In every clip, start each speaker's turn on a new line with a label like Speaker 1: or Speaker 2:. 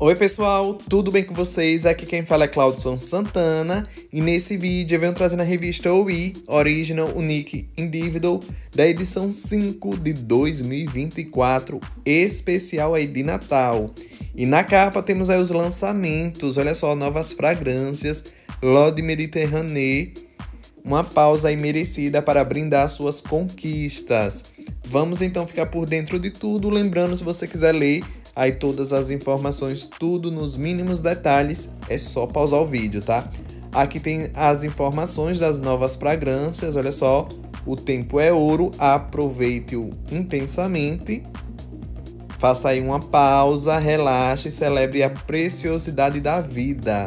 Speaker 1: Oi pessoal, tudo bem com vocês? Aqui quem fala é Claudson Santana e nesse vídeo eu venho trazendo a revista OE, Original Unique Individual, da edição 5 de 2024, especial aí de Natal. E na capa temos aí os lançamentos, olha só, novas fragrâncias, L'Eau de Méditerranée, uma pausa aí merecida para brindar suas conquistas. Vamos então ficar por dentro de tudo, lembrando, se você quiser ler aí todas as informações, tudo nos mínimos detalhes, é só pausar o vídeo, tá? Aqui tem as informações das novas fragrâncias, olha só, o tempo é ouro, aproveite-o intensamente, faça aí uma pausa, relaxe e celebre a preciosidade da vida.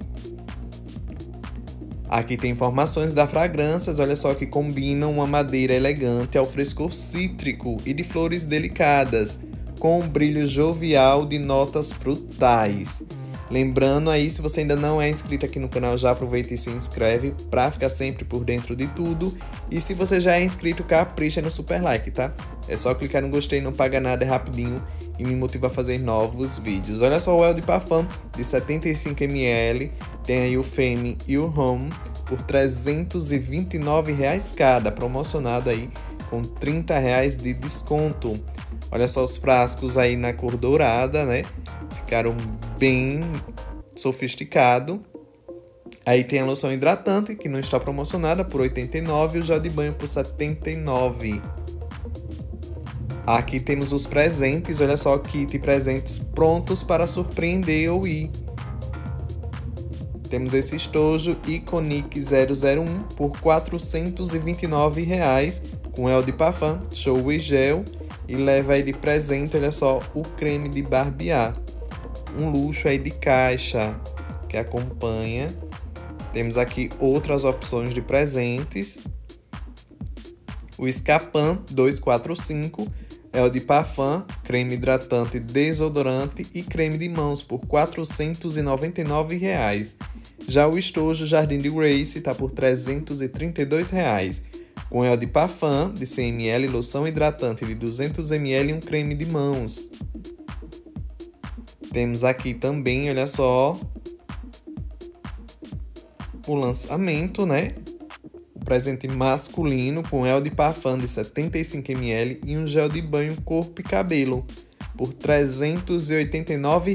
Speaker 1: Aqui tem informações das fragrâncias, olha só, que combinam uma madeira elegante ao frescor cítrico e de flores delicadas, com um brilho jovial de notas frutais. Lembrando aí, se você ainda não é inscrito aqui no canal, já aproveita e se inscreve para ficar sempre por dentro de tudo. E se você já é inscrito, capricha no super like, tá? É só clicar no gostei, não paga nada, é rapidinho e me motiva a fazer novos vídeos. Olha só o Eau de Parfum de 75 ml, tem aí o Femme e o Home por R$ 329 cada, promocionado aí com R$ 30 de desconto. Olha só os frascos aí na cor dourada, né? Ficaram bem sofisticado. Aí tem a loção hidratante, que não está promocionada, por R$ 89, e o gel de banho por R$ 79. Aqui temos os presentes, olha só, kit presentes prontos para surpreender ou ir. Temos esse estojo Iconic 001 por R$ 429, com Eau de Parfum, show e gel. E leva aí de presente, olha só, o creme de barbear. Um luxo aí de caixa que acompanha. Temos aqui outras opções de presentes. O Escapan 245, Eau de Parfum, creme hidratante, desodorante e creme de mãos por R$ 499. Já o estojo Jardim de Grace está por R$ 332. Com Eau de Parfum de 100 ml, loção hidratante de 200 ml e um creme de mãos. Temos aqui também, olha só, o lançamento, né? O presente masculino com Eau de Parfum de 75 ml e um gel de banho corpo e cabelo por R$ 389.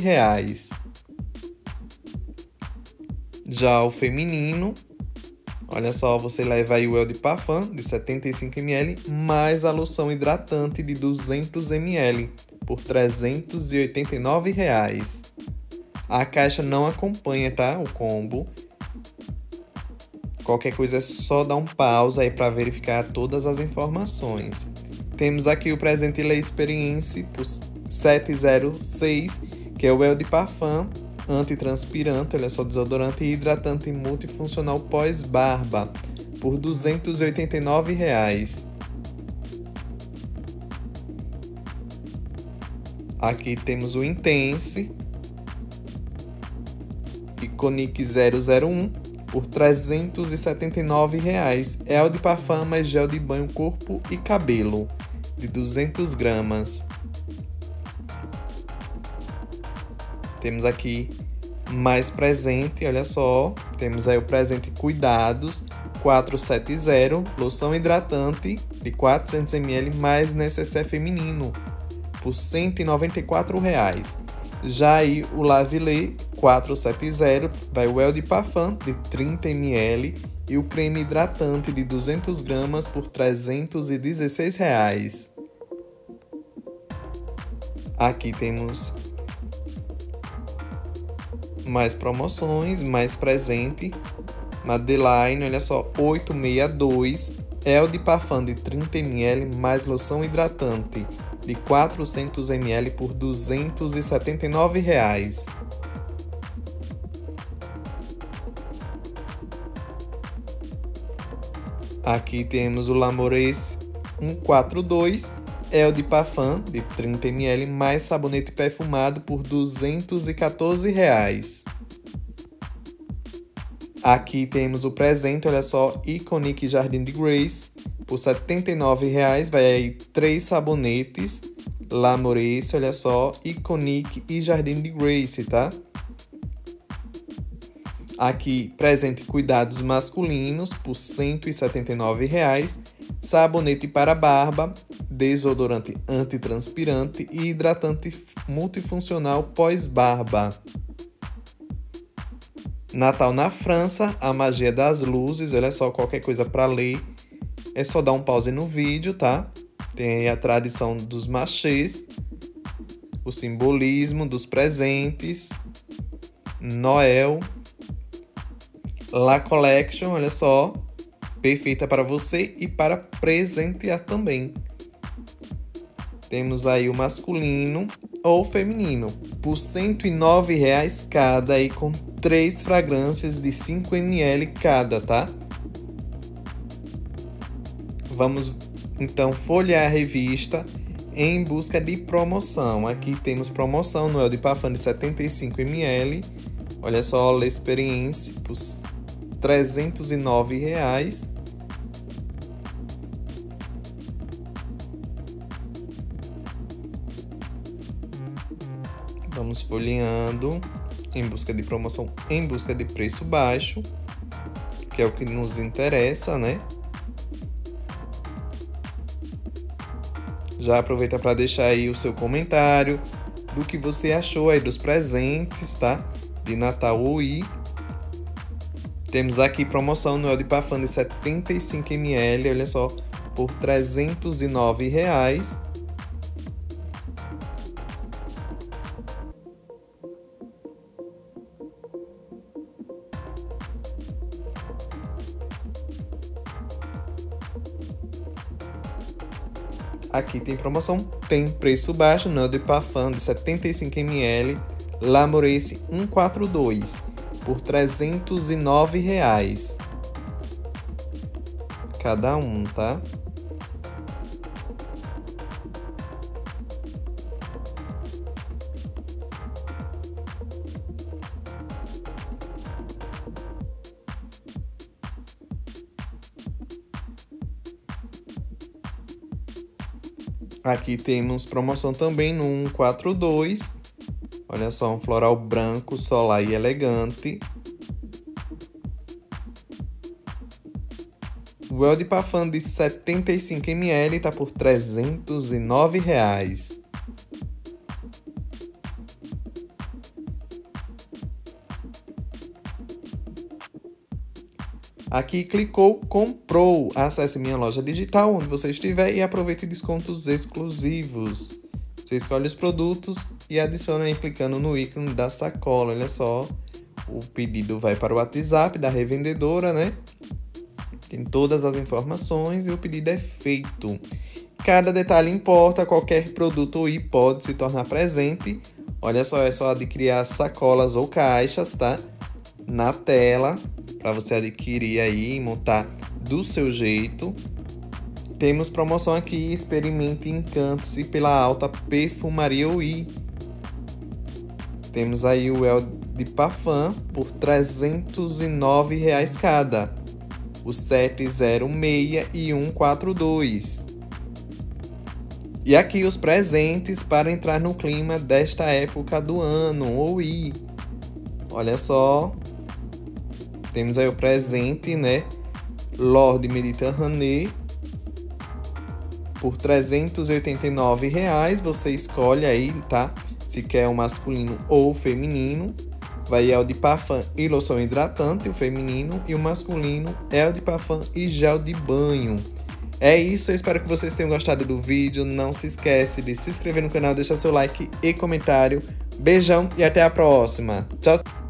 Speaker 1: Já o feminino, olha só, você leva aí o Eau de Parfum de 75 ml mais a loção hidratante de 200 ml por R$ 389. A caixa não acompanha, tá? O combo. Qualquer coisa é só dar um pause aí para verificar todas as informações. Temos aqui o presente L'Experience por 706, que é o Eau de Parfum antitranspirante, olha só, desodorante e hidratante multifuncional pós-barba por R$ 289. Aqui temos o Intense Iconic 001 por R$ 379. Eau de Parfum mais gel de banho corpo e cabelo de 200 gramas. Temos aqui mais presente, olha só, temos aí o presente Cuidados 470, loção hidratante de 400 ml mais necessaire feminino por R$ 194. Já aí o Lavely 470, vai o Eau de Parfum de 30 ml e o creme hidratante de 200 gramas por R$ 316. Aqui temos mais promoções, mais presente. Madeline, olha só, 862, Eau de Parfum de 30 ml mais loção hidratante de 400 ml por R$ 279. Aqui temos o L'Amoresse 142, Eau de Parfum de 30 ml mais sabonete perfumado por R$ 214. Aqui temos o presente, olha só, Iconic Jardim de Grace por R$ 79. Vai aí 3 sabonetes, L'Amouresse, olha só, Iconic e Jardim de Grace, tá? Aqui, presente cuidados masculinos por R$ 179,00. Sabonete para barba, desodorante antitranspirante e hidratante multifuncional pós-barba. Natal na França, a magia das luzes. Olha só, qualquer coisa para ler, é só dar um pause no vídeo, tá? Tem aí a tradição dos machês, o simbolismo dos presentes, Noel, La Collection, olha só, perfeita para você e para presentear também. Temos aí o masculino ou feminino, por R$ 109,00 cada e com 3 fragrâncias de 5 ml cada, tá? Vamos então folhear a revista em busca de promoção. Aqui temos promoção no Eau de Parfum de 75 ml. Olha só, L'Expérience por R$ 309,00. Vamos folheando em busca de promoção, em busca de preço baixo, que é o que nos interessa, né? Já aproveita para deixar aí o seu comentário do que você achou aí dos presentes, tá? De Natal OI. Temos aqui promoção no Eau de Parfum de 75 ml, olha só, por R$ 309,00. Aqui tem promoção, tem preço baixo no Eau de Parfum de 75 ml, L'Amouresse 142 por R$ 309,00 cada um, tá? Aqui temos promoção também no 142. Olha só, um floral branco, solar e elegante. O Eau de Parfum de 75 ml tá por R$ 309,00. Aqui clicou, comprou. Acesse minha loja digital onde você estiver e aproveite descontos exclusivos. Você escolhe os produtos e adiciona aí clicando no ícone da sacola. Olha só, o pedido vai para o WhatsApp da revendedora, né? Tem todas as informações e o pedido é feito. Cada detalhe importa, qualquer produto OI pode se tornar presente. Olha só, é só adquirir as sacolas ou caixas, tá? Na tela, para você adquirir aí e montar do seu jeito. Temos promoção aqui, experimente e encante-se pela alta perfumaria OI. Temos aí o Eau de Parfum por R$ 309,00 cada. O 706 e 142. E aqui os presentes para entrar no clima desta época do ano, OI. Olha só. Temos aí o presente, né? Lord Mediterranee por R$ 389,00. Você escolhe aí, tá? Se quer um masculino ou feminino. Vai Eau de Parfum e loção hidratante, o feminino, e o masculino, Eau de Parfum e gel de banho. É isso, eu espero que vocês tenham gostado do vídeo. Não se esquece de se inscrever no canal, deixar seu like e comentário. Beijão e até a próxima. Tchau!